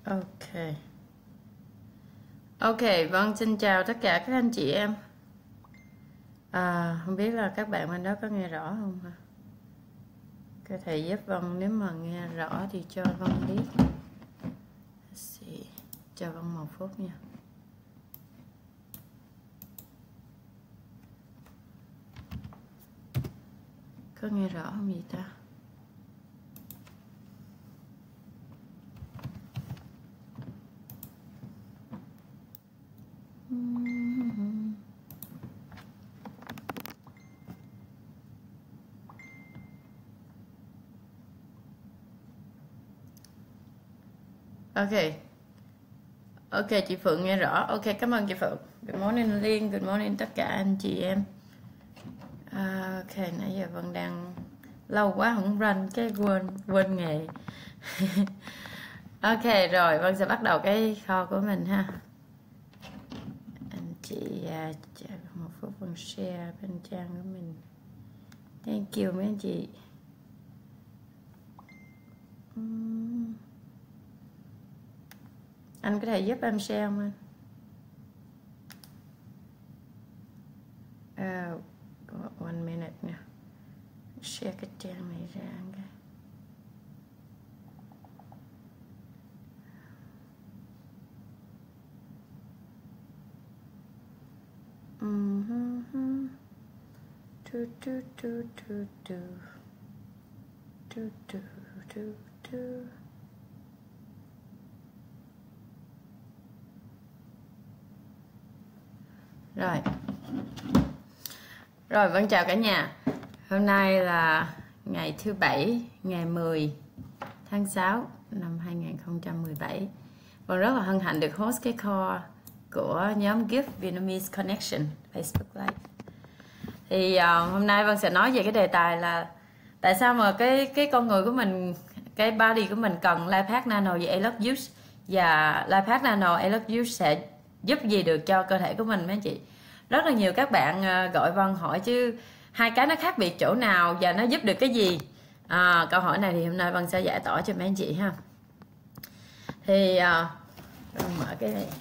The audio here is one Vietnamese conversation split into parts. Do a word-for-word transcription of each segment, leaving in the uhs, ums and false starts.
Ok. Ok, vâng, xin chào tất cả các anh chị em. À, không biết là các bạn bên đó có nghe rõ không hả? Các thầy giúp Vân nếu mà nghe rõ thì cho Vân biết. Cho Vân một phút nha. Có nghe rõ không gì ta? Ok. Ok, chị Phượng nghe rõ. Ok, cảm ơn chị Phượng. Good morning Liên, good morning tất cả anh chị em. À, ok, nãy giờ Vân đang lâu quá không run cái quên quên nghề. Ok, rồi Vân sẽ bắt đầu cái kho của mình ha. Anh chị à, chờ một phút Vân share bên trang của mình. Thank you mấy anh chị. Uhm. Anh có thể giúp em share không anh? Uh, one minute nha. Share cái trang này ra cái. Mm-hmm. Do, do, do, do, do. Do, do, do, do. Rồi. Rồi, vâng chào cả nhà. Hôm nay là ngày thứ bảy, ngày mười tháng sáu năm hai nghìn không trăm mười bảy. Vâng rất là hân hạnh được host cái call của nhóm Gift Vietnamese Connection Facebook Live. Thì uh, hôm nay Vân sẽ nói về cái đề tài là tại sao mà cái cái con người của mình, cái body của mình cần LifeHack Nano và I Love Juice, và LifeHack Nano I Love Juice sẽ giúp gì được cho cơ thể của mình mấy anh chị. Rất là nhiều các bạn uh, gọi Vân hỏi chứ hai cái nó khác biệt chỗ nào và nó giúp được cái gì. À, câu hỏi này thì hôm nay Vân sẽ giải tỏa cho mấy anh chị ha. Thì uh, mở cái này.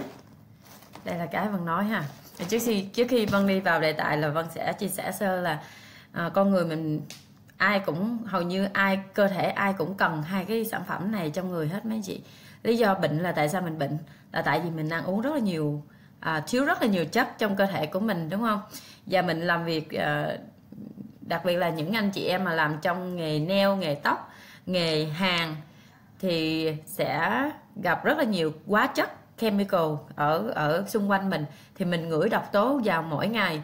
Đây là cái Vân nói ha. Trước khi trước khi Vân đi vào đề tài là Vân sẽ chia sẻ sơ là à, con người mình ai cũng hầu như ai cơ thể ai cũng cần hai cái sản phẩm này trong người hết mấy anh chị. Lý do bệnh là tại sao mình bệnh là tại vì mình ăn uống rất là nhiều, à, thiếu rất là nhiều chất trong cơ thể của mình, đúng không? Và mình làm việc à, đặc biệt là những anh chị em mà làm trong nghề nail, nghề tóc, nghề hàn thì sẽ gặp rất là nhiều hóa chất chemical ở ở xung quanh mình, thì mình ngửi độc tố vào mỗi ngày.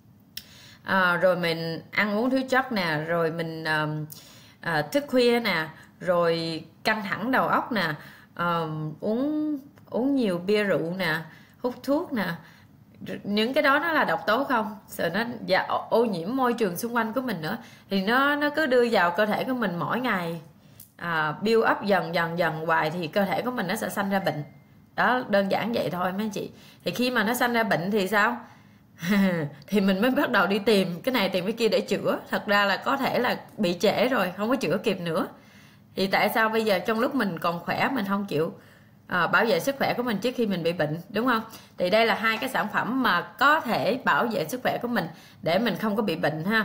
À, rồi mình ăn uống thiếu chất nè, rồi mình à, à, thức khuya nè, rồi căng thẳng đầu óc nè, à, uống uống nhiều bia rượu nè, hút thuốc nè, những cái đó nó là độc tố không, rồi nó và ô nhiễm môi trường xung quanh của mình nữa, thì nó nó cứ đưa vào cơ thể của mình mỗi ngày, à, build up dần dần dần hoài thì cơ thể của mình nó sẽ sanh ra bệnh. Đó, đơn giản vậy thôi mấy anh chị. Thì khi mà nó sanh ra bệnh thì sao? Thì mình mới bắt đầu đi tìm cái này tìm cái kia để chữa. Thật ra là có thể là bị trễ rồi, không có chữa kịp nữa. Thì tại sao bây giờ trong lúc mình còn khỏe mình không chịu à, bảo vệ sức khỏe của mình trước khi mình bị bệnh, đúng không? Thì đây là hai cái sản phẩm mà có thể bảo vệ sức khỏe của mình để mình không có bị bệnh ha.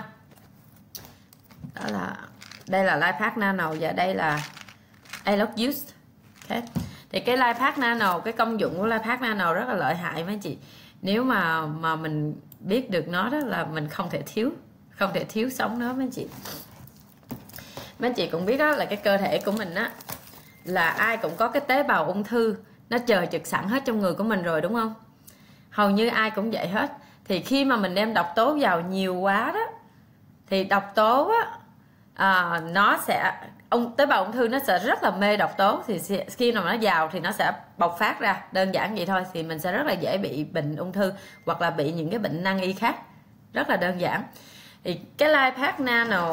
Đó là đây là LifeHack Nano và đây là I Love Juice. Okay. Thì cái LifeHack Nano, cái công dụng của LifeHack Nano rất là lợi hại mấy anh chị. Nếu mà mà mình biết được nó đó là mình không thể thiếu, không thể thiếu sống nó mấy anh chị. Mấy anh chị cũng biết đó là cái cơ thể của mình á là ai cũng có cái tế bào ung thư nó chờ trực sẵn hết trong người của mình rồi, đúng không? Hầu như ai cũng vậy hết. Thì khi mà mình đem độc tố vào nhiều quá đó thì độc tố á à, nó sẽ ông tế bào ung thư nó sẽ rất là mê độc tố, thì khi nào nó vào thì nó sẽ bộc phát ra, đơn giản vậy thôi. Thì mình sẽ rất là dễ bị bệnh ung thư hoặc là bị những cái bệnh nan y khác, rất là đơn giản. Thì cái LifeHack Nano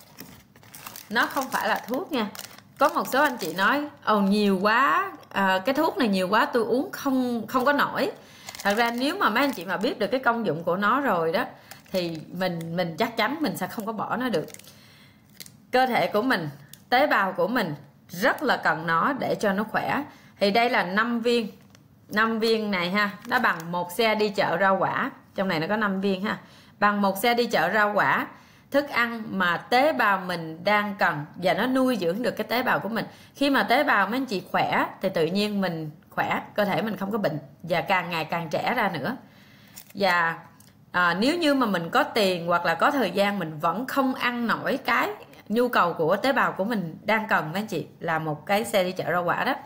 nó không phải là thuốc nha. Có một số anh chị nói ồ nhiều quá, à, cái thuốc này nhiều quá tôi uống không không có nổi. Thật ra nếu mà mấy anh chị mà biết được cái công dụng của nó rồi đó thì mình mình chắc chắn mình sẽ không có bỏ nó được. Cơ thể của mình, tế bào của mình rất là cần nó để cho nó khỏe. Thì đây là năm viên. năm viên này ha, nó bằng một xe đi chợ rau quả. Trong này nó có năm viên ha. Bằng một xe đi chợ rau quả, thức ăn mà tế bào mình đang cần và nó nuôi dưỡng được cái tế bào của mình. Khi mà tế bào mấy anh chị khỏe thì tự nhiên mình khỏe, cơ thể mình không có bệnh và càng ngày càng trẻ ra nữa. Và à, nếu như mà mình có tiền hoặc là có thời gian mình vẫn không ăn nổi cái nhu cầu của tế bào của mình đang cần mấy anh chị, là một cái xe đi chợ rau quả đó.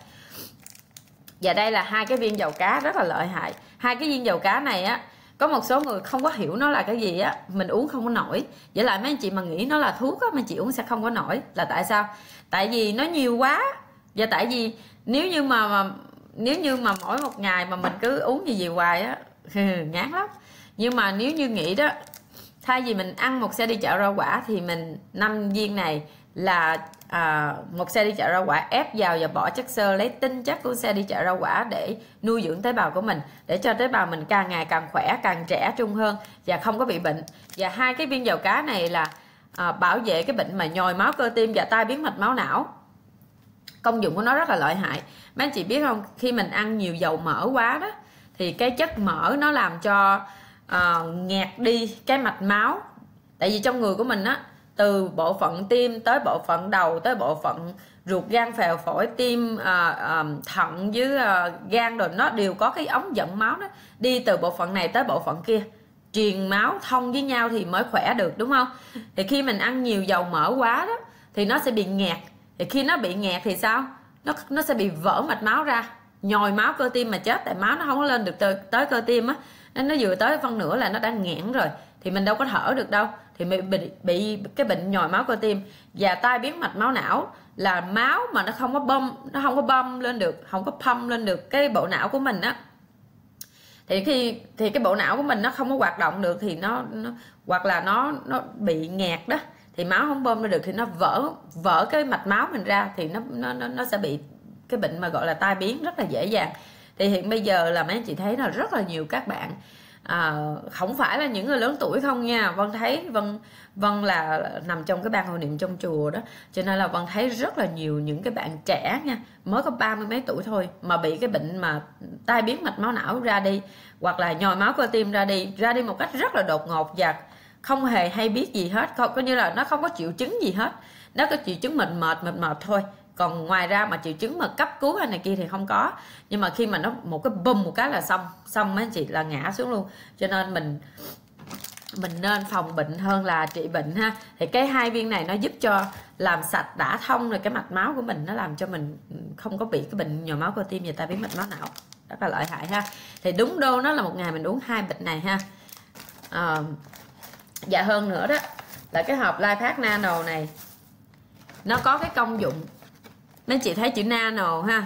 Và đây là hai cái viên dầu cá rất là lợi hại. Hai cái viên dầu cá này á, có một số người không có hiểu nó là cái gì á, mình uống không có nổi. Vậy lại mấy anh chị mà nghĩ nó là thuốc á, mấy anh chị uống sẽ không có nổi. Là tại sao? Tại vì nó nhiều quá. Và tại vì nếu như mà, mà nếu như mà mỗi một ngày mà mình cứ uống gì gì hoài á ngán lắm. Nhưng mà nếu như nghĩ đó, thay vì mình ăn một xe đi chợ rau quả thì mình năm viên này là à, một xe đi chợ rau quả ép vào và bỏ chất xơ, lấy tinh chất của xe đi chợ rau quả để nuôi dưỡng tế bào của mình, để cho tế bào mình càng ngày càng khỏe, càng trẻ trung hơn và không có bị bệnh. Và hai cái viên dầu cá này là à, bảo vệ cái bệnh mà nhồi máu cơ tim và tai biến mạch máu não. Công dụng của nó rất là lợi hại. Mấy anh chị biết không, khi mình ăn nhiều dầu mỡ quá đó thì cái chất mỡ nó làm cho uh, nghẹt đi cái mạch máu. Tại vì trong người của mình á, từ bộ phận tim tới bộ phận đầu tới bộ phận ruột gan phèo phổi tim uh, uh, thận với uh, gan rồi, nó đều có cái ống dẫn máu đó đi từ bộ phận này tới bộ phận kia, truyền máu thông với nhau thì mới khỏe được, đúng không? Thì khi mình ăn nhiều dầu mỡ quá đó thì nó sẽ bị nghẹt. Thì khi nó bị nghẹt thì sao? Nó nó sẽ bị vỡ mạch máu ra, nhồi máu cơ tim mà chết, tại máu nó không có lên được tới, tới cơ tim á, nên nó vừa tới phân nửa là nó đã nghẽn rồi, thì mình đâu có thở được đâu, thì mình bị, bị cái bệnh nhồi máu cơ tim. Và tai biến mạch máu não là máu mà nó không có bơm, nó không có bơm lên được, không có pump lên được cái bộ não của mình á. Thì khi thì cái bộ não của mình nó không có hoạt động được thì nó, nó hoặc là nó nó bị nghẹt đó, thì máu không bơm ra được thì nó vỡ vỡ cái mạch máu mình ra, thì nó nó nó sẽ bị cái bệnh mà gọi là tai biến rất là dễ dàng. Thì hiện bây giờ là mấy anh chị thấy là rất là nhiều các bạn, à, không phải là những người lớn tuổi không nha, Vân thấy Vân Vân là nằm trong cái ban hội niệm trong chùa đó, cho nên là Vân thấy rất là nhiều những cái bạn trẻ nha, mới có ba mươi mấy tuổi thôi mà bị cái bệnh mà tai biến mạch máu não ra đi, hoặc là nhồi máu cơ tim ra đi ra đi một cách rất là đột ngột và không hề hay biết gì hết, không, coi như là nó không có triệu chứng gì hết, nó có triệu chứng mệt mệt mệt mệt thôi, còn ngoài ra mà triệu chứng mà cấp cứu hay này kia thì không có. Nhưng mà khi mà nó một cái bùm một cái là xong xong mấy anh chị là ngã xuống luôn. Cho nên mình mình nên phòng bệnh hơn là trị bệnh ha. Thì cái hai viên này nó giúp cho làm sạch đả thông rồi cái mạch máu của mình, nó làm cho mình không có bị cái bệnh nhồi máu cơ tim và tai biến mạch máu não, rất là lợi hại ha. Thì đúng đô nó là một ngày mình uống hai bịch này ha. À, dạ hơn nữa đó là cái hộp Lifehack Nano này nó có cái công dụng, mấy chị thấy chữ nano ha,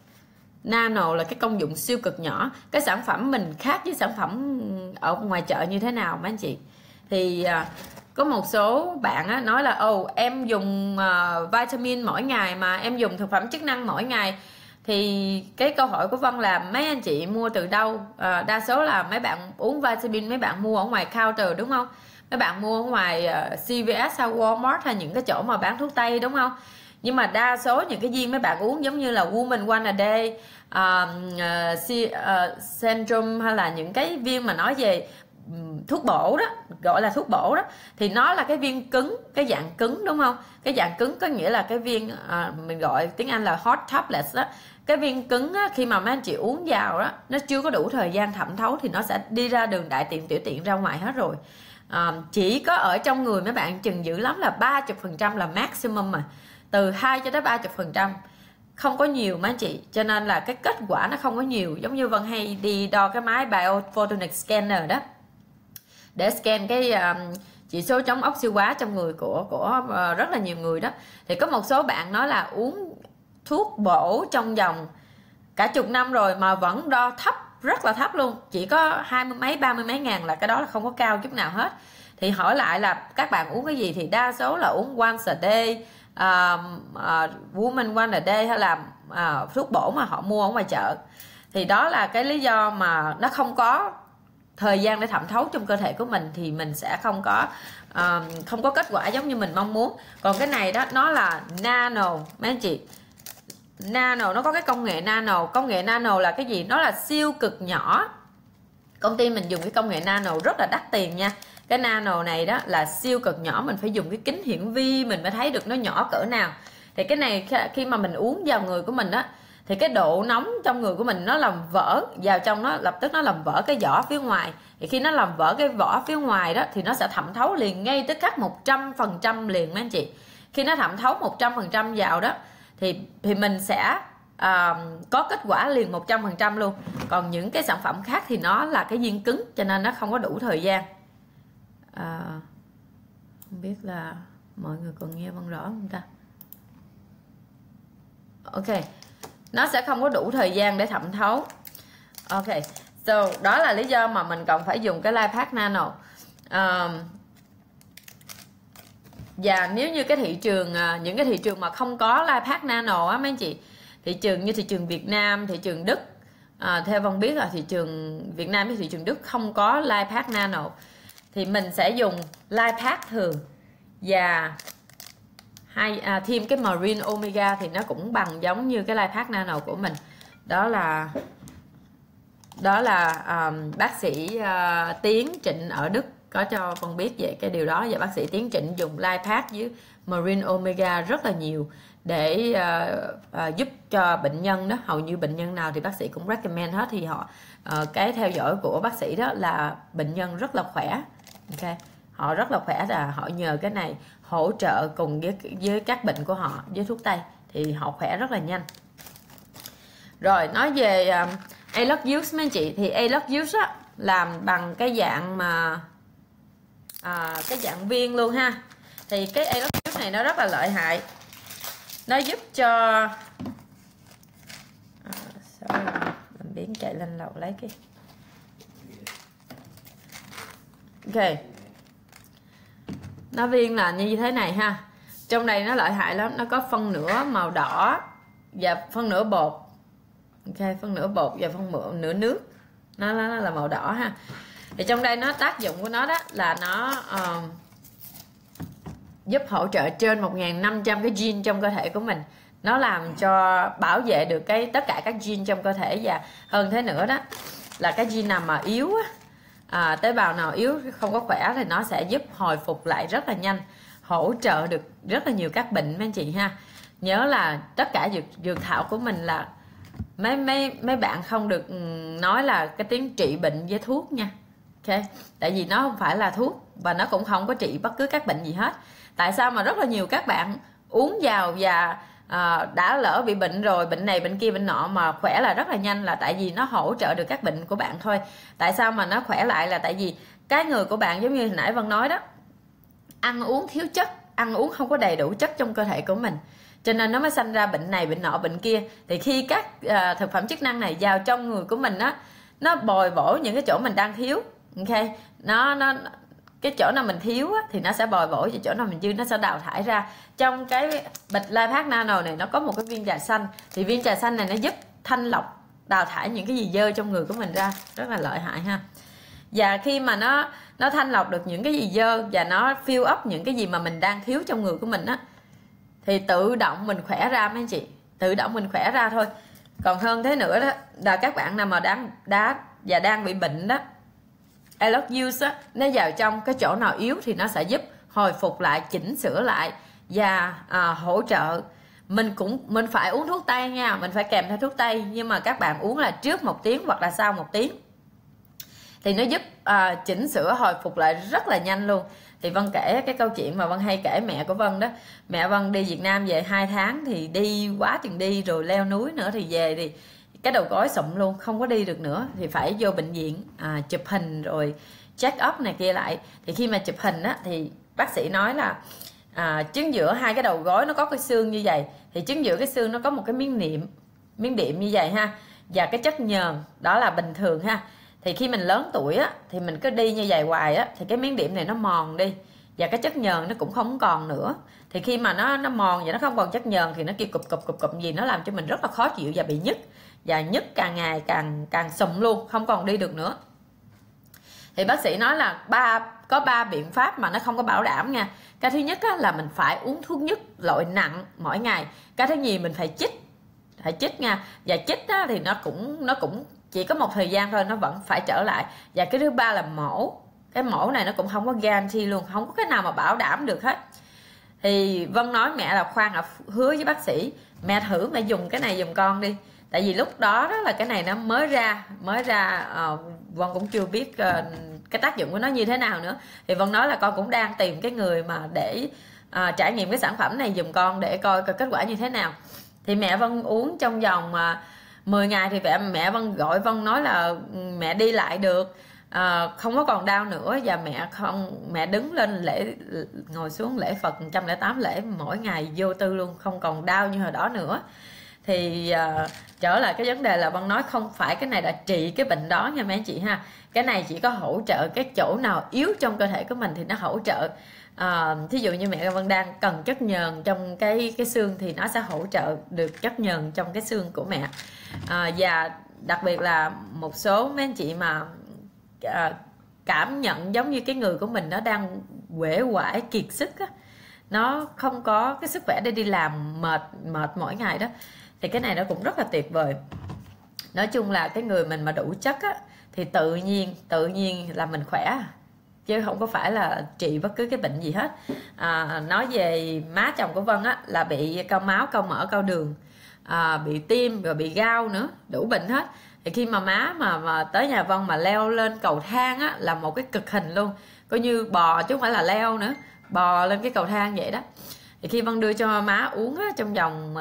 nano là cái công dụng siêu cực nhỏ. Cái sản phẩm mình khác với sản phẩm ở ngoài chợ như thế nào mấy anh chị? Thì à, có một số bạn á, nói là ồ oh, em dùng uh, vitamin mỗi ngày mà em dùng thực phẩm chức năng mỗi ngày. Thì cái câu hỏi của Vân là mấy anh chị mua từ đâu? À, đa số là mấy bạn uống vitamin mấy bạn mua ở ngoài counter đúng không? Mấy bạn mua ở ngoài uh, xê vê ét hay Walmart hay những cái chỗ mà bán thuốc tây đúng không? Nhưng mà đa số những cái viên mấy bạn uống giống như là Woman One A Day, uh, uh, uh, Centrum hay là những cái viên mà nói về um, thuốc bổ đó, gọi là thuốc bổ đó, thì nó là cái viên cứng, cái dạng cứng đúng không? Cái dạng cứng có nghĩa là cái viên uh, mình gọi tiếng Anh là hot tablets đó. Cái viên cứng á, khi mà mấy anh chị uống vào đó, nó chưa có đủ thời gian thẩm thấu thì nó sẽ đi ra đường đại tiện tiểu tiện ra ngoài hết rồi. À, chỉ có ở trong người mấy bạn chừng dữ lắm là ba mươi phần trăm là maximum mà, từ hai cho tới ba mươi phần trăm, không có nhiều mấy anh chị. Cho nên là cái kết quả nó không có nhiều. Giống như Vân hay đi đo cái máy Biophotonic Scanner đó, để scan cái um, chỉ số chống oxy hóa trong người của của uh, rất là nhiều người đó. Thì có một số bạn nói là uống thuốc bổ trong vòng cả chục năm rồi mà vẫn đo thấp, rất là thấp luôn, chỉ có hai mươi mấy ba mươi mấy ngàn, là cái đó là không có cao chút nào hết. Thì hỏi lại là các bạn uống cái gì, thì đa số là uống once a day, uh, uh, Woman One A Day hay là uh, thuốc bổ mà họ mua ở ngoài chợ. Thì đó là cái lý do mà nó không có thời gian để thẩm thấu trong cơ thể của mình, thì mình sẽ không có uh, không có kết quả giống như mình mong muốn. Còn cái này đó nó là nano mấy anh chị, nano nó có cái công nghệ nano. Công nghệ nano là cái gì? Nó là siêu cực nhỏ. Công ty mình dùng cái công nghệ nano rất là đắt tiền nha. Cái nano này đó là siêu cực nhỏ, mình phải dùng cái kính hiển vi mình mới thấy được nó nhỏ cỡ nào. Thì cái này khi mà mình uống vào người của mình đó, thì cái độ nóng trong người của mình nó làm vỡ vào trong, nó lập tức nó làm vỡ cái vỏ phía ngoài. Thì khi nó làm vỡ cái vỏ phía ngoài đó thì nó sẽ thẩm thấu liền ngay tức khắc một trăm phần trăm liền mấy anh chị. Khi nó thẩm thấu một trăm phần trăm vào đó thì thì mình sẽ à, có kết quả liền một trăm phần trăm luôn. Còn những cái sản phẩm khác thì nó là cái viên cứng cho nên nó không có đủ thời gian. À, không biết là mọi người còn nghe Vân rõ không ta? Ok, nó sẽ không có đủ thời gian để thẩm thấu. Ok, so đó là lý do mà mình còn phải dùng cái LifePak Nano. um, Và nếu như cái thị trường, những cái thị trường mà không có LifePak Nano á mấy anh chị, thị trường như thị trường Việt Nam, thị trường Đức, à, theo Vân biết là thị trường Việt Nam với thị trường Đức không có LifePak Nano, thì mình sẽ dùng LifePak thường và hay à, thêm cái Marine Omega thì nó cũng bằng giống như cái LifePak Nano của mình. Đó là đó là um, bác sĩ uh, Tiến Trịnh ở Đức có cho Vân biết về cái điều đó, và bác sĩ Tiến Trịnh dùng LifePak với Marine Omega rất là nhiều để uh, uh, giúp cho bệnh nhân đó. Hầu như bệnh nhân nào thì bác sĩ cũng recommend hết, thì họ uh, cái theo dõi của bác sĩ đó là bệnh nhân rất là khỏe. Ok, họ rất là khỏe, là họ nhờ cái này hỗ trợ cùng với với các bệnh của họ với thuốc tây thì họ khỏe rất là nhanh. Rồi nói về um, Alox Juice mấy anh chị, thì Alox Juice á, làm bằng cái dạng mà à, cái dạng viên luôn ha. Thì cái Alox Juice này nó rất là lợi hại, nó giúp cho à, sorry, mình biến chạy lên lầu lấy cái ok, nó viên là như thế này ha. Trong đây nó lợi hại lắm, nó có phân nửa màu đỏ và phân nửa bột. Ok, phân nửa bột và phân nửa nước, nó, nó, nó là màu đỏ ha. Thì trong đây nó tác dụng của nó đó là nó uh, giúp hỗ trợ trên một nghìn năm trăm cái gene trong cơ thể của mình. Nó làm cho bảo vệ được cái tất cả các gene trong cơ thể, và hơn thế nữa đó là cái gene nào mà yếu á, à, tế bào nào yếu không có khỏe thì nó sẽ giúp hồi phục lại rất là nhanh, hỗ trợ được rất là nhiều các bệnh mấy anh chị ha. Nhớ là tất cả dược, dược thảo của mình là mấy mấy mấy bạn không được nói là cái tiếng trị bệnh với thuốc nha. Ok, tại vì nó không phải là thuốc và nó cũng không có trị bất cứ các bệnh gì hết. Tại sao mà rất là nhiều các bạn uống vào và à, đã lỡ bị bệnh rồi, bệnh này bệnh kia bệnh nọ mà khỏe là rất là nhanh, là tại vì nó hỗ trợ được các bệnh của bạn thôi. Tại sao mà nó khỏe lại là tại vì cái người của bạn giống như hồi nãy Vân nói đó, ăn uống thiếu chất, ăn uống không có đầy đủ chất trong cơ thể của mình, cho nên nó mới sanh ra bệnh này bệnh nọ bệnh kia. Thì khi các uh, thực phẩm chức năng này vào trong người của mình á, nó bồi bổ những cái chỗ mình đang thiếu. Ok, nó nó cái chỗ nào mình thiếu á, thì nó sẽ bồi bổ, và chỗ nào mình dư nó sẽ đào thải ra. Trong cái bịch LifePak Nano này nó có một cái viên trà xanh, thì viên trà xanh này nó giúp thanh lọc, đào thải những cái gì dơ trong người của mình ra, rất là lợi hại ha. Và khi mà nó nó thanh lọc được những cái gì dơ và nó fill up những cái gì mà mình đang thiếu trong người của mình á, thì tự động mình khỏe ra mấy anh chị, tự động mình khỏe ra thôi. Còn hơn thế nữa đó là các bạn nào mà đang đã và đang bị bệnh đó, Alox Juice á, nó vào trong cái chỗ nào yếu thì nó sẽ giúp hồi phục lại, chỉnh sửa lại và à, hỗ trợ. Mình cũng mình phải uống thuốc tây nha, mình phải kèm theo thuốc tây, nhưng mà các bạn uống là trước một tiếng hoặc là sau một tiếng thì nó giúp à, chỉnh sửa hồi phục lại rất là nhanh luôn. Thì Vân kể cái câu chuyện mà Vân hay kể mẹ của Vân đó. Mẹ Vân đi Việt Nam về hai tháng thì đi quá chừng đi, rồi leo núi nữa, thì về thì cái đầu gối sụn luôn, không có đi được nữa, thì phải vô bệnh viện à, chụp hình rồi check up này kia lại. Thì khi mà chụp hình á, thì bác sĩ nói là à, chính giữa hai cái đầu gối nó có cái xương như vậy, thì chính giữa cái xương nó có một cái miếng niệm miếng đệm như vậy ha, và cái chất nhờn đó là bình thường ha. Thì khi mình lớn tuổi á, thì mình cứ đi như vậy hoài á, thì cái miếng điểm này nó mòn đi, và cái chất nhờn nó cũng không còn nữa. Thì khi mà nó nó mòn và nó không còn chất nhờn thì nó kêu cụp cụp cụp cụp gì, nó làm cho mình rất là khó chịu và bị nhức, và nhức càng ngày càng càng sụm luôn, không còn đi được nữa. Thì bác sĩ nói là ba có ba biện pháp mà nó không có bảo đảm nha. Cái thứ nhất á, là mình phải uống thuốc nhức loại nặng mỗi ngày. Cái thứ nhì mình phải chích phải chích nha. Và chích á, thì nó cũng nó cũng chỉ có một thời gian thôi, nó vẫn phải trở lại. Và cái thứ ba là mổ. Cái mổ này nó cũng không có guarantee luôn, không có cái nào mà bảo đảm được hết. Thì Vân nói mẹ là khoan à, hứa với bác sĩ mẹ thử mẹ dùng cái này giùm con đi. Tại vì lúc đó đó là cái này nó mới ra mới ra uh, Vân cũng chưa biết uh, cái tác dụng của nó như thế nào nữa. Thì Vân nói là con cũng đang tìm cái người mà để uh, trải nghiệm cái sản phẩm này giùm con để coi, coi kết quả như thế nào. Thì mẹ Vân uống trong vòng uh, mười ngày thì mẹ, mẹ Vân gọi Vân nói là mẹ đi lại được, uh, không có còn đau nữa. Và mẹ không mẹ đứng lên lễ, ngồi xuống lễ Phật một trăm lẻ tám lễ mỗi ngày vô tư luôn, không còn đau như hồi đó nữa. Thì uh, trở lại cái vấn đề là Vân nói không phải cái này đã trị cái bệnh đó nha mấy anh chị ha. Cái này chỉ có hỗ trợ cái chỗ nào yếu trong cơ thể của mình thì nó hỗ trợ. Uh, thí dụ như mẹ Vân đang cần chất nhờn trong cái cái xương thì nó sẽ hỗ trợ được chất nhờn trong cái xương của mẹ. Uh, và đặc biệt là một số mấy anh chị mà uh, cảm nhận giống như cái người của mình nó đang uể oải kiệt sức á, nó không có cái sức khỏe để đi làm, mệt mệt mỗi ngày đó, thì cái này nó cũng rất là tuyệt vời. Nói chung là cái người mình mà đủ chất á, thì tự nhiên tự nhiên là mình khỏe, chứ không có phải là trị bất cứ cái bệnh gì hết. À, nói về má chồng của Vân á, là bị cao máu, cao mỡ, cao đường, à, bị tim rồi bị gao nữa, đủ bệnh hết. Thì khi mà má mà, mà tới nhà Vân mà leo lên cầu thang á, là một cái cực hình luôn, coi như bò chứ không phải là leo nữa, bò lên cái cầu thang vậy đó. Thì khi Vân đưa cho má uống á, trong vòng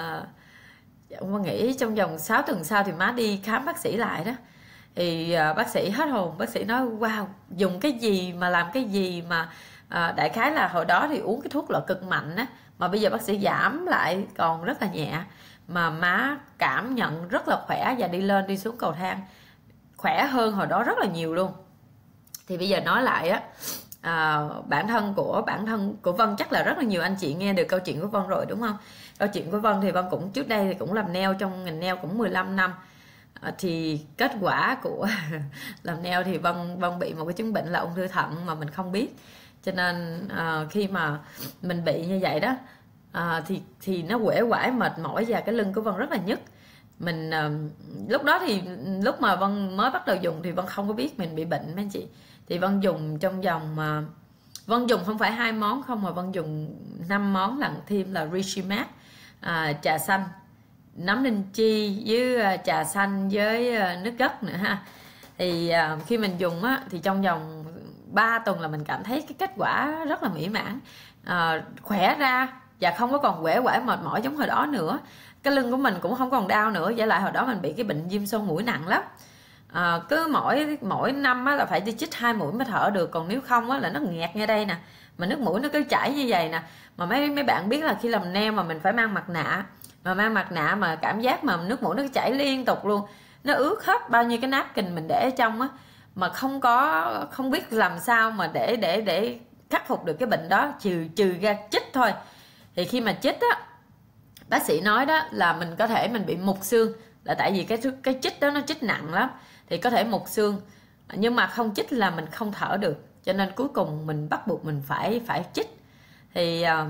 Vân nghĩ trong vòng sáu tuần sau thì má đi khám bác sĩ lại đó, thì uh, bác sĩ hết hồn. Bác sĩ nói wow, dùng cái gì mà làm cái gì mà uh, đại khái là hồi đó thì uống cái thuốc loại cực mạnh á, mà bây giờ bác sĩ giảm lại còn rất là nhẹ, mà má cảm nhận rất là khỏe và đi lên đi xuống cầu thang khỏe hơn hồi đó rất là nhiều luôn. Thì bây giờ nói lại á, à, bản thân của bản thân của Vân chắc là rất là nhiều anh chị nghe được câu chuyện của Vân rồi đúng không? Câu chuyện của Vân thì Vân cũng trước đây thì cũng làm nail trong ngành nail cũng mười lăm năm. À, thì kết quả của làm nail thì Vân Vân bị một cái chứng bệnh là ung thư thận mà mình không biết. Cho nên à, khi mà mình bị như vậy đó, à, thì thì nó uể oải mệt mỏi và cái lưng của Vân rất là nhức. Mình à, lúc đó thì lúc mà Vân mới bắt đầu dùng thì Vân không có biết mình bị bệnh mấy anh chị. Thì Vân dùng trong vòng mà Vân dùng không phải hai món không, mà Vân dùng năm món lẫn thêm là Richimat, à, trà xanh, nấm linh chi với trà xanh với nước gấc nữa ha. Thì à, khi mình dùng á, thì trong vòng ba tuần là mình cảm thấy cái kết quả rất là mỹ mãn, à, khỏe ra và không có còn uể oải mệt mỏi giống hồi đó nữa. Cái lưng của mình cũng không còn đau nữa. Với lại hồi đó mình bị cái bệnh viêm xoang mũi nặng lắm, à, cứ mỗi mỗi năm á, là phải đi chích hai mũi mới thở được, còn nếu không á, là nó nghẹt ngay đây nè, mà nước mũi nó cứ chảy như vậy nè. Mà mấy mấy bạn biết là khi làm nail mà mình phải mang mặt nạ, mà mang mặt nạ mà cảm giác mà nước mũi nó chảy liên tục luôn, nó ướt hết bao nhiêu cái napkin mình để ở trong á, mà không có không biết làm sao mà để để để khắc phục được cái bệnh đó, trừ trừ ra chích thôi. Thì khi mà chích á, bác sĩ nói đó là mình có thể mình bị mục xương, là tại vì cái cái chích đó nó chích nặng lắm, thì có thể mục xương, nhưng mà không chích là mình không thở được, cho nên cuối cùng mình bắt buộc mình phải phải chích. Thì à,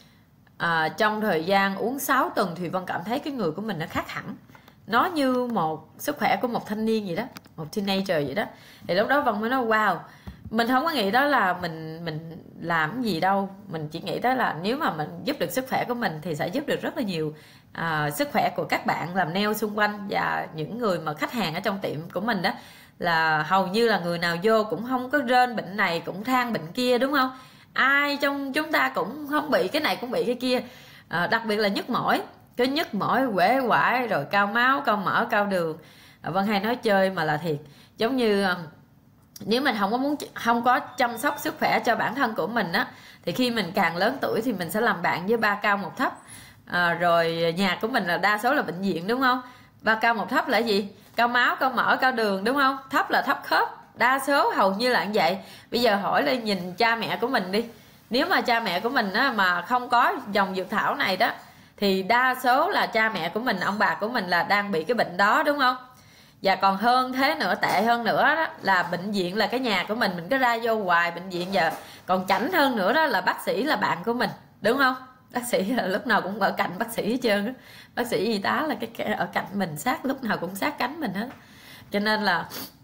à, trong thời gian uống sáu tuần thì Vân cảm thấy cái người của mình nó khác hẳn, nó như một sức khỏe của một thanh niên vậy đó, một teenager vậy đó. Thì lúc đó Vân mới nói wow, mình không có nghĩ đó là mình mình làm gì đâu, mình chỉ nghĩ đó là nếu mà mình giúp được sức khỏe của mình thì sẽ giúp được rất là nhiều à, sức khỏe của các bạn làm nail xung quanh, và những người mà khách hàng ở trong tiệm của mình đó, là hầu như là người nào vô cũng không có rên bệnh này cũng than bệnh kia, đúng không? Ai trong chúng ta cũng không bị cái này cũng bị cái kia, à, đặc biệt là nhức mỏi, cái nhức mỏi uể oải rồi cao máu, cao mỡ, cao đường. à, Vân hay nói chơi mà là thiệt, giống như nếu mình không có muốn không có chăm sóc sức khỏe cho bản thân của mình á, thì khi mình càng lớn tuổi thì mình sẽ làm bạn với ba cao một thấp. À, rồi nhà của mình là đa số là bệnh viện, đúng không? Ba cao một thấp là gì? Cao máu, cao mỡ, cao đường, đúng không? Thấp là thấp khớp, đa số hầu như là như vậy. Bây giờ hỏi lên nhìn cha mẹ của mình đi, nếu mà cha mẹ của mình á, mà không có dòng dược thảo này đó, thì đa số là cha mẹ của mình, ông bà của mình là đang bị cái bệnh đó, đúng không? Và còn hơn thế nữa, tệ hơn nữa đó, là bệnh viện là cái nhà của mình, mình cứ ra vô hoài bệnh viện. Giờ còn chảnh hơn nữa đó là bác sĩ là bạn của mình, đúng không? Bác sĩ là lúc nào cũng ở cạnh bác sĩ hết trơn á. Bác sĩ y tá là cái, cái ở cạnh mình, sát lúc nào cũng sát cánh mình hết, cho nên là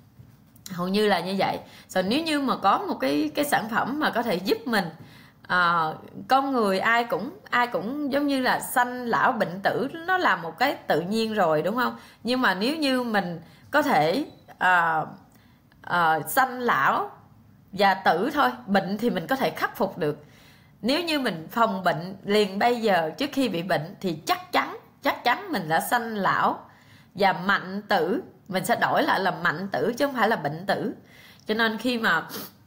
hầu như là như vậy. Rồi nếu như mà có một cái cái sản phẩm mà có thể giúp mình, à, con người ai cũng ai cũng giống như là sanh lão bệnh tử, nó là một cái tự nhiên rồi đúng không? Nhưng mà nếu như mình có thể à, à, sanh lão và tử thôi, bệnh thì mình có thể khắc phục được. Nếu như mình phòng bệnh liền bây giờ trước khi bị bệnh thì chắc chắn chắc chắn mình đã sanh lão và mạnh tử. Mình sẽ đổi lại là mạnh tử chứ không phải là bệnh tử. Cho nên khi mà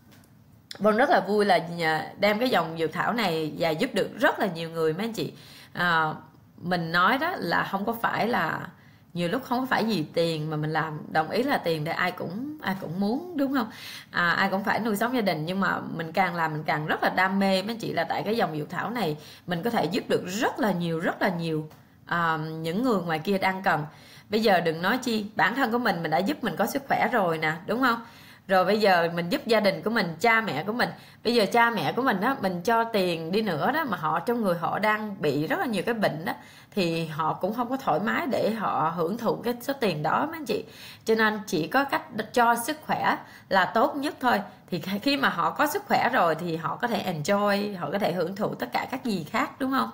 Vân rất là vui là đem cái dòng dược thảo này và giúp được rất là nhiều người mấy anh chị. à, Mình nói đó là không có phải là, nhiều lúc không có phải vì tiền mà mình làm. Đồng ý là tiền thì ai cũng ai cũng muốn đúng không, à, ai cũng phải nuôi sống gia đình, nhưng mà mình càng làm mình càng rất là đam mê mấy anh chị. Là tại cái dòng dược thảo này mình có thể giúp được rất là nhiều rất là nhiều à, những người ngoài kia đang cần. Bây giờ đừng nói chi bản thân của mình mình đã giúp mình có sức khỏe rồi nè, đúng không? Rồi bây giờ mình giúp gia đình của mình, cha mẹ của mình. Bây giờ cha mẹ của mình đó, mình cho tiền đi nữa đó mà họ trong người họ đang bị rất là nhiều cái bệnh đó, thì họ cũng không có thoải mái để họ hưởng thụ cái số tiền đó mấy anh chị. Cho nên chỉ có cách cho sức khỏe là tốt nhất thôi. Thì khi mà họ có sức khỏe rồi thì họ có thể enjoy, họ có thể hưởng thụ tất cả các gì khác, đúng không?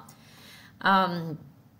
Um,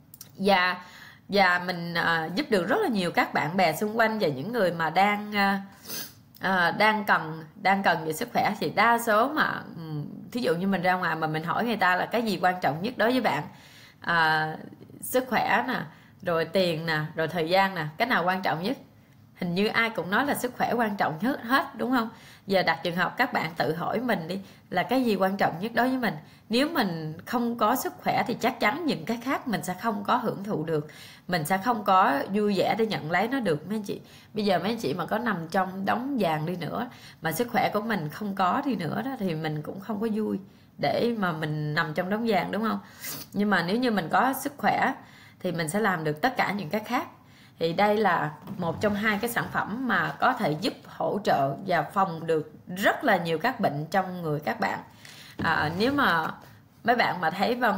và và mình uh, giúp được rất là nhiều các bạn bè xung quanh và những người mà đang uh, À, đang cần đang cần về sức khỏe. Thì đa số mà thí dụ như mình ra ngoài mà mình hỏi người ta là cái gì quan trọng nhất đối với bạn, à, sức khỏe nè, rồi tiền nè, rồi thời gian nè, cái nào quan trọng nhất? Hình như ai cũng nói là sức khỏe quan trọng nhất hết, đúng không? Giờ đặt trường hợp các bạn tự hỏi mình đi, là cái gì quan trọng nhất đối với mình? Nếu mình không có sức khỏe thì chắc chắn những cái khác mình sẽ không có hưởng thụ được, mình sẽ không có vui vẻ để nhận lấy nó được mấy anh chị. Bây giờ mấy anh chị mà có nằm trong đống vàng đi nữa mà sức khỏe của mình không có đi nữa đó, thì mình cũng không có vui để mà mình nằm trong đống vàng, đúng không? Nhưng mà nếu như mình có sức khỏe thì mình sẽ làm được tất cả những cái khác. Thì đây là một trong hai cái sản phẩm mà có thể giúp hỗ trợ và phòng được rất là nhiều các bệnh trong người các bạn. À, nếu mà mấy bạn mà thấy Vân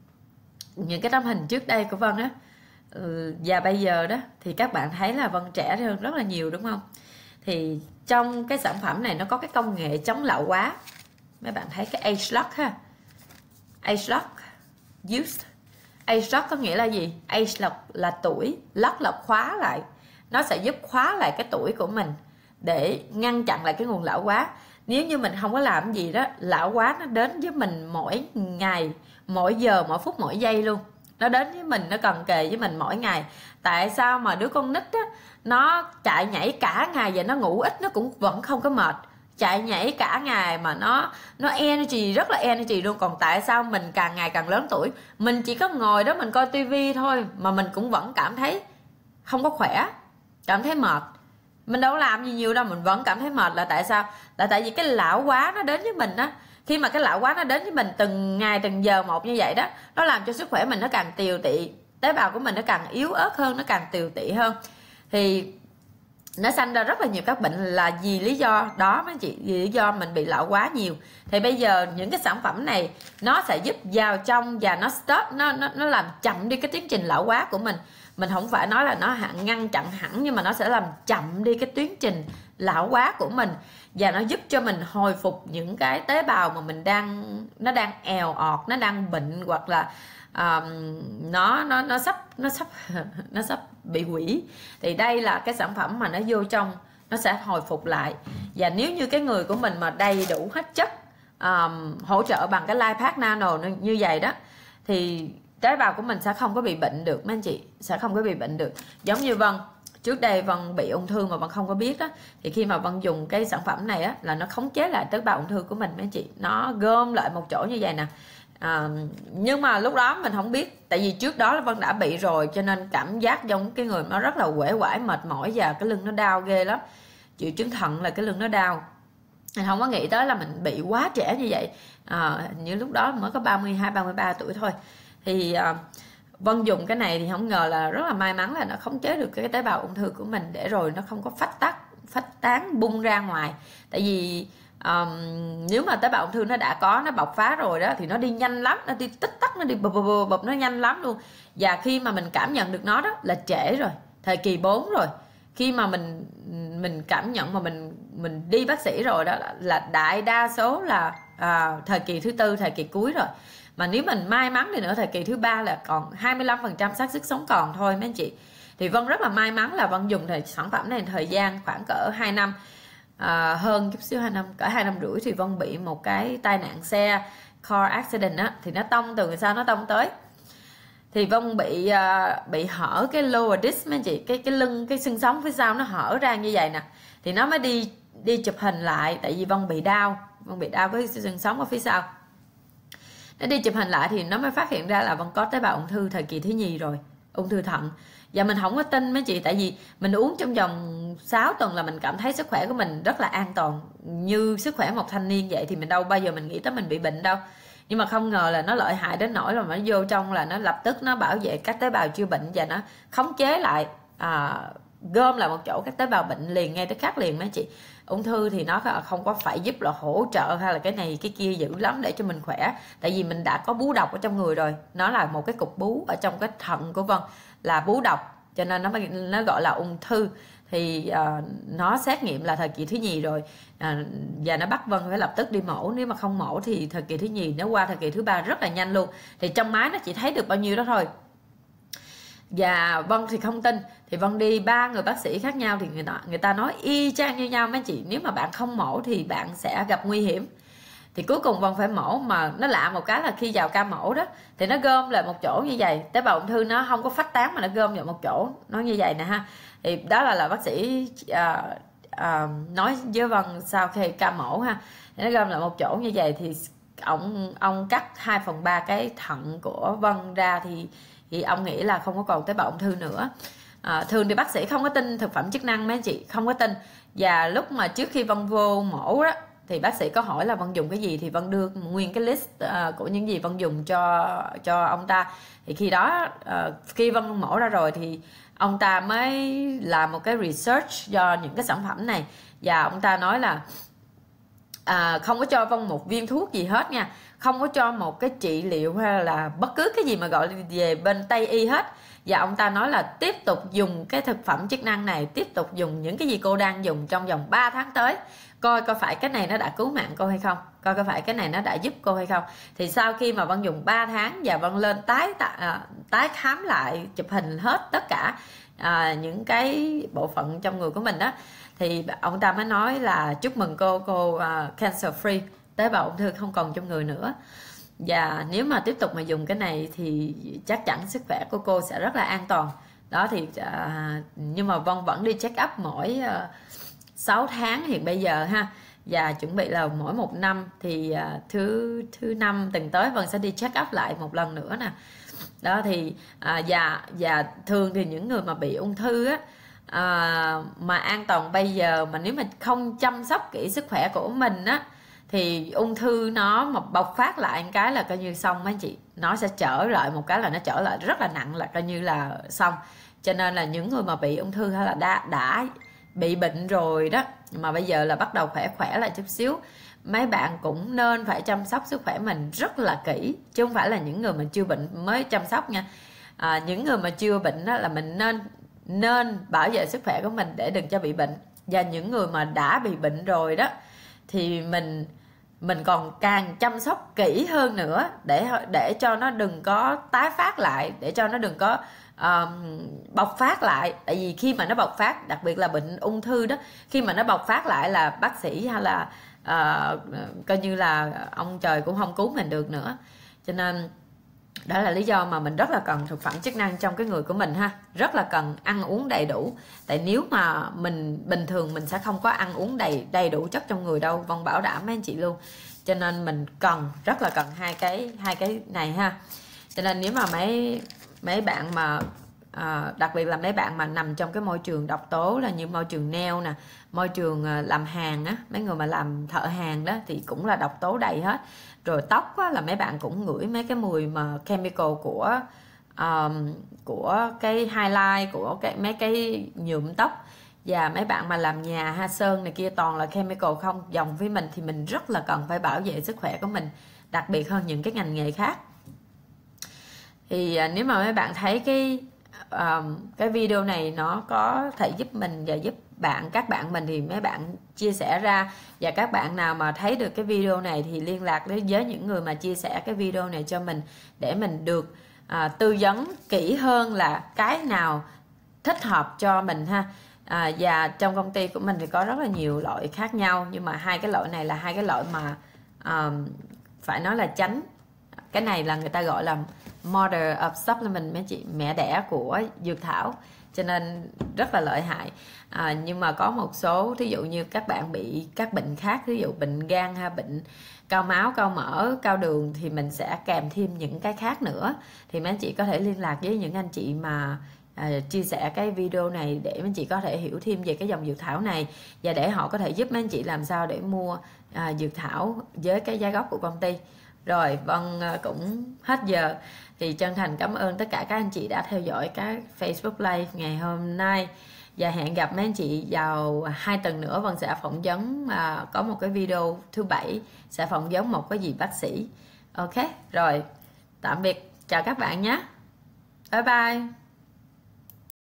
những cái tấm hình trước đây của Vân á và bây giờ đó, thì các bạn thấy là Vân trẻ hơn rất là nhiều, đúng không? Thì trong cái sản phẩm này nó có cái công nghệ chống lão hóa. Mấy bạn thấy cái Age Lock ha, Age Lock Youth. Age Lock có nghĩa là gì? Age Lock là tuổi, Lock là khóa lại. Nó sẽ giúp khóa lại cái tuổi của mình để ngăn chặn lại cái nguồn lão hóa. Nếu như mình không có làm gì đó, lão hóa nó đến với mình mỗi ngày, mỗi giờ, mỗi phút, mỗi giây luôn. Nó đến với mình, nó cần kề với mình mỗi ngày. Tại sao mà đứa con nít á, nó chạy nhảy cả ngày và nó ngủ ít nó cũng vẫn không có mệt. Chạy nhảy cả ngày mà nó nó energy, rất là energy luôn. Còn tại sao mình càng ngày càng lớn tuổi, mình chỉ có ngồi đó mình coi tivi thôi mà mình cũng vẫn cảm thấy không có khỏe, cảm thấy mệt. Mình đâu có làm gì nhiều đâu, mình vẫn cảm thấy mệt. Là tại sao? Là tại vì cái lão hóa nó đến với mình á. Khi mà cái lão hóa nó đến với mình từng ngày từng giờ một như vậy đó, nó làm cho sức khỏe mình nó càng tiều tị, tế bào của mình nó càng yếu ớt hơn, nó càng tiều tị hơn. Thì nó sanh ra rất là nhiều các bệnh là vì lý do đó mấy chị, vì lý do mình bị lão hóa nhiều. Thì bây giờ những cái sản phẩm này nó sẽ giúp vào trong và nó stop, nó nó nó làm chậm đi cái tiến trình lão hóa của mình. Mình không phải nói là nó hạn ngăn chặn hẳn, nhưng mà nó sẽ làm chậm đi cái tiến trình lão hóa của mình, và nó giúp cho mình hồi phục những cái tế bào mà mình đang nó đang èo ọt, nó đang bệnh, hoặc là uh, nó nó nó sắp nó sắp nó sắp bị hủy. Thì đây là cái sản phẩm mà nó vô trong nó sẽ hồi phục lại. Và nếu như cái người của mình mà đầy đủ hết chất um, hỗ trợ bằng cái Lifepack Nano như vậy đó, thì tế bào của mình sẽ không có bị bệnh được mấy anh chị, sẽ không có bị bệnh được. Giống như Vân, trước đây Vân bị ung thư mà Vân không có biết đó, thì khi mà Vân dùng cái sản phẩm này á, là nó khống chế lại tế bào ung thư của mình mấy anh chị, nó gom lại một chỗ như vậy nè. À, nhưng mà lúc đó mình không biết, tại vì trước đó là Vân đã bị rồi, cho nên cảm giác giống cái người nó rất là uể oải, mệt mỏi và cái lưng nó đau ghê lắm. Triệu chứng thận là cái lưng nó đau. Mình không có nghĩ tới là mình bị quá trẻ như vậy. À, như lúc đó mới có ba mươi hai ba mươi ba tuổi thôi. Thì à, Vân dùng cái này thì không ngờ là rất là may mắn là nó khống chế được cái tế bào ung thư của mình, để rồi nó không có phát tắc phát tán bung ra ngoài. Tại vì um, nếu mà tế bào ung thư nó đã có, nó bộc phá rồi đó, thì nó đi nhanh lắm, nó đi tích tắc, nó đi bập bập bập, nó nhanh lắm luôn. Và khi mà mình cảm nhận được nó đó là trễ rồi, thời kỳ bốn rồi. Khi mà mình mình cảm nhận mà mình mình đi bác sĩ rồi đó là đại đa số là à, thời kỳ thứ tư, thời kỳ cuối rồi. Mà nếu mình may mắn thì nữa, thời kỳ thứ ba là còn hai mươi lăm phần trăm xác suất sống còn thôi mấy anh chị. Thì Vân rất là may mắn là Vân dùng thời sản phẩm này thời gian khoảng cỡ hai năm, à, hơn chút xíu, hai năm, cỡ hai năm rưỡi thì Vân bị một cái tai nạn xe car accident á, thì nó tông từ người sau nó tông tới. Thì Vân bị uh, bị hở cái lower disc mấy chị, cái cái lưng, cái xương sống phía sau nó hở ra như vậy nè. Thì nó mới đi đi chụp hình lại, tại vì Vân bị đau, Vân bị đau cái xương sống ở phía sau. Nó đi chụp hình lại thì nó mới phát hiện ra là Vân có tế bào ung thư thời kỳ thứ nhì rồi, ung thư thận. Và mình không có tin mấy chị, tại vì mình uống trong vòng sáu tuần là mình cảm thấy sức khỏe của mình rất là an toàn, như sức khỏe một thanh niên vậy. Thì mình đâu bao giờ mình nghĩ tới mình bị bệnh đâu. Nhưng mà không ngờ là nó lợi hại đến nỗi là nó vô trong là nó lập tức nó bảo vệ các tế bào chưa bệnh, và nó khống chế lại, à, gom lại một chỗ các tế bào bệnh liền, ngay tới khắc liền mấy chị. Ung thư thì nó không có phải giúp là hỗ trợ hay là cái này cái kia dữ lắm để cho mình khỏe, tại vì mình đã có bú độc ở trong người rồi. Nó là một cái cục bú ở trong cái thận của Vân, là bú độc, cho nên nó nó gọi là ung thư. Thì uh, nó xét nghiệm là thời kỳ thứ nhì rồi, uh, và nó bắt Vân phải lập tức đi mổ. Nếu mà không mổ thì thời kỳ thứ nhì nó qua thời kỳ thứ ba rất là nhanh luôn. Thì trong máy nó chỉ thấy được bao nhiêu đó thôi. Và Vân thì không tin, thì Vân đi ba người bác sĩ khác nhau, thì người ta, người ta nói y chang như nhau mấy chị. Nếu mà bạn không mổ thì bạn sẽ gặp nguy hiểm. Thì cuối cùng Vân phải mổ. Mà nó lạ một cái là khi vào ca mổ đó thì nó gom lại một chỗ như vậy, tế bào ung thư nó không có phát tán mà nó gom vào một chỗ, nó như vậy nè ha. Thì đó là là bác sĩ à, à, nói với Vân sau khi ca mổ ha, thì nó gom lại một chỗ như vậy. Thì ông ông cắt hai phần ba cái thận của Vân ra, thì thì ông nghĩ là không có còn tế bào ung thư nữa. À, thường thì bác sĩ không có tin thực phẩm chức năng mấy anh chị, không có tin. Và lúc mà trước khi Vân vô mổ đó thì bác sĩ có hỏi là Vân dùng cái gì, thì Vân đưa nguyên cái list uh, của những gì Vân dùng cho cho ông ta. Thì khi đó uh, khi Vân mổ ra rồi thì ông ta mới làm một cái research do những cái sản phẩm này, và ông ta nói là à, không có cho Vân một viên thuốc gì hết nha, không có cho một cái trị liệu hay là bất cứ cái gì mà gọi về bên Tây y hết. Và ông ta nói là tiếp tục dùng cái thực phẩm chức năng này, tiếp tục dùng những cái gì cô đang dùng trong vòng ba tháng tới, coi coi phải cái này nó đã cứu mạng cô hay không, coi coi phải cái này nó đã giúp cô hay không. Thì sau khi mà Vân dùng ba tháng và Vân lên tái à, tái khám lại, chụp hình hết tất cả à, những cái bộ phận trong người của mình đó, thì ông ta mới nói là chúc mừng cô, cô uh, cancer free, tế bào ung thư không còn trong người nữa. Và nếu mà tiếp tục mà dùng cái này thì chắc chắn sức khỏe của cô sẽ rất là an toàn. Đó thì uh, nhưng mà Vân vẫn đi check up mỗi uh, sáu tháng hiện bây giờ ha. Và chuẩn bị là mỗi một năm thì uh, thứ thứ năm tuần tới Vân sẽ đi check up lại một lần nữa nè. Đó thì uh, và và thường thì những người mà bị ung thư á, À, mà an toàn bây giờ mà nếu mà không chăm sóc kỹ sức khỏe của mình á, thì ung thư nó mà bộc phát lại một cái là coi như xong mấy chị. Nó sẽ trở lại một cái là nó trở lại rất là nặng, là coi như là xong. Cho nên là những người mà bị ung thư hay là đã, đã bị bệnh rồi đó, mà bây giờ là bắt đầu khỏe khỏe lại chút xíu, mấy bạn cũng nên phải chăm sóc sức khỏe mình rất là kỹ, chứ không phải là những người mà chưa bệnh mới chăm sóc nha. À, những người mà chưa bệnh đó là mình nên nên bảo vệ sức khỏe của mình để đừng cho bị bệnh. Và những người mà đã bị bệnh rồi đó thì mình mình còn càng chăm sóc kỹ hơn nữa để để cho nó đừng có tái phát lại, để cho nó đừng có uh, bộc phát lại. Tại vì khi mà nó bộc phát, đặc biệt là bệnh ung thư đó, khi mà nó bộc phát lại là bác sĩ hay là uh, coi như là ông trời cũng không cứu mình được nữa. Cho nên đó là lý do mà mình rất là cần thực phẩm chức năng trong cái người của mình ha, rất là cần ăn uống đầy đủ. Tại nếu mà mình bình thường mình sẽ không có ăn uống đầy đầy đủ chất trong người đâu, Vân bảo đảm mấy anh chị luôn. Cho nên mình cần, rất là cần hai cái hai cái này ha. Cho nên nếu mà mấy mấy bạn mà à, đặc biệt là mấy bạn mà nằm trong cái môi trường độc tố là như môi trường nail nè, môi trường làm hàng á, mấy người mà làm thợ hàng đó thì cũng là độc tố đầy hết. Rồi tóc á, là mấy bạn cũng ngửi mấy cái mùi mà chemical của um, của cái highlight, của cái mấy cái nhuộm tóc. Và mấy bạn mà làm nhà ha, sơn này kia toàn là chemical không, dòng với mình thì mình rất là cần phải bảo vệ sức khỏe của mình, đặc biệt hơn những cái ngành nghề khác. Thì à, nếu mà mấy bạn thấy cái um, cái video này nó có thể giúp mình và giúp bạn các bạn mình thì mấy bạn chia sẻ ra. Và các bạn nào mà thấy được cái video này thì liên lạc với những người mà chia sẻ cái video này cho mình, để mình được à, tư vấn kỹ hơn là cái nào thích hợp cho mình ha. À, và trong công ty của mình thì có rất là nhiều loại khác nhau, nhưng mà hai cái loại này là hai cái loại mà um, phải nói là tránh. Cái này là người ta gọi là mother of supplement, mấy chị, mẹ đẻ của dược thảo, cho nên rất là lợi hại. À, nhưng mà có một số, thí dụ như các bạn bị các bệnh khác, ví dụ bệnh gan hay bệnh cao máu, cao mỡ, cao đường, thì mình sẽ kèm thêm những cái khác nữa. Thì mấy anh chị có thể liên lạc với những anh chị mà à, chia sẻ cái video này để mấy anh chị có thể hiểu thêm về cái dòng dược thảo này, và để họ có thể giúp mấy anh chị làm sao để mua à, dược thảo với cái giá gốc của công ty. Rồi, vâng, cũng hết giờ. Thì chân thành cảm ơn tất cả các anh chị đã theo dõi cái Facebook Live ngày hôm nay. Và hẹn gặp mấy anh chị vào hai tuần nữa. Vân sẽ phỏng vấn, à, có một cái video thứ bảy sẽ phỏng vấn một cái gì bác sĩ. Ok, rồi, tạm biệt, chào các bạn nhé. Bye bye.